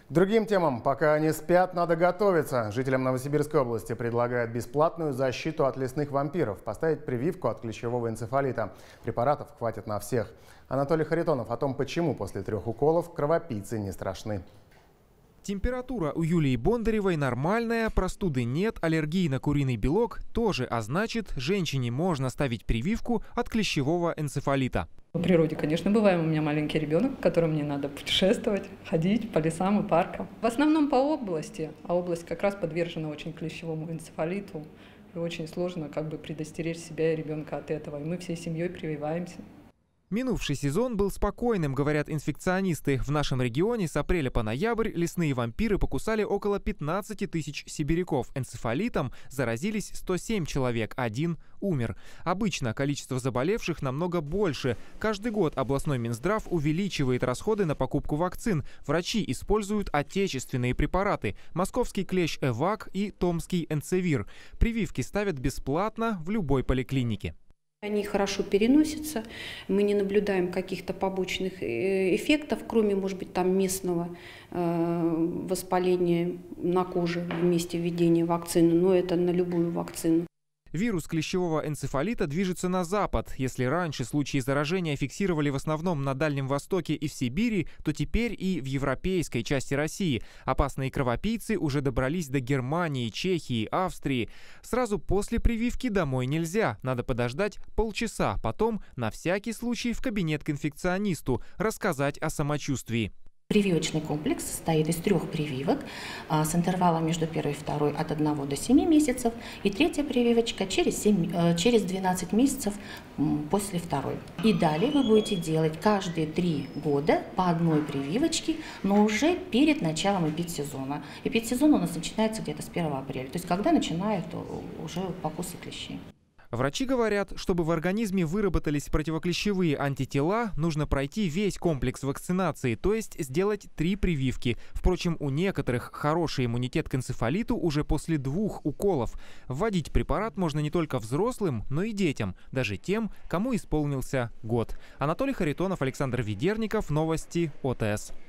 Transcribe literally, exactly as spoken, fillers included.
К другим темам. Пока они спят, надо готовиться. Жителям Новосибирской области предлагают бесплатную защиту от лесных вампиров. Поставить прививку от клещевого энцефалита. Препаратов хватит на всех. Анатолий Харитонов о том, почему после трех уколов кровопийцы не страшны. Температура у Юлии Бондаревой нормальная, простуды нет, аллергии на куриный белок тоже, а значит, женщине можно ставить прививку от клещевого энцефалита. В природе, конечно, бываем. У меня маленький ребенок, которому мне надо путешествовать, ходить по лесам и паркам. В основном по области, а область как раз подвержена очень клещевому энцефалиту. И очень сложно как бы предостеречь себя и ребенка от этого. И мы всей семьей прививаемся. Минувший сезон был спокойным, говорят инфекционисты. В нашем регионе с апреля по ноябрь лесные вампиры покусали около пятнадцати тысяч сибиряков. Энцефалитом заразились сто семь человек, один умер. Обычно количество заболевших намного больше. Каждый год областной Минздрав увеличивает расходы на покупку вакцин. Врачи используют отечественные препараты – московский клещ Эвак и томский Энцевир. Прививки ставят бесплатно в любой поликлинике. Они хорошо переносятся, мы не наблюдаем каких-то побочных эффектов, кроме, может быть, там местного воспаления на коже в месте введения вакцины, но это на любую вакцину. Вирус клещевого энцефалита движется на запад. Если раньше случаи заражения фиксировали в основном на Дальнем Востоке и в Сибири, то теперь и в европейской части России. Опасные кровопийцы уже добрались до Германии, Чехии, Австрии. Сразу после прививки домой нельзя. Надо подождать полчаса. Потом на всякий случай в кабинет к инфекционисту рассказать о самочувствии. Прививочный комплекс состоит из трех прививок а, с интервалом между первой и второй от одного до семи месяцев. И третья прививочка через, семь, э, через двенадцать месяцев м, после второй. И далее вы будете делать каждые три года по одной прививочке, но уже перед началом эпидсезона. Эпидсезон у нас начинается где-то с первого апреля, то есть когда начинают уже покусы клещей. Врачи говорят, чтобы в организме выработались противоклещевые антитела, нужно пройти весь комплекс вакцинации, то есть сделать три прививки. Впрочем, у некоторых хороший иммунитет к энцефалиту уже после двух уколов. Вводить препарат можно не только взрослым, но и детям, даже тем, кому исполнился год. Анатолий Харитонов, Александр Ведерников, новости ОТС.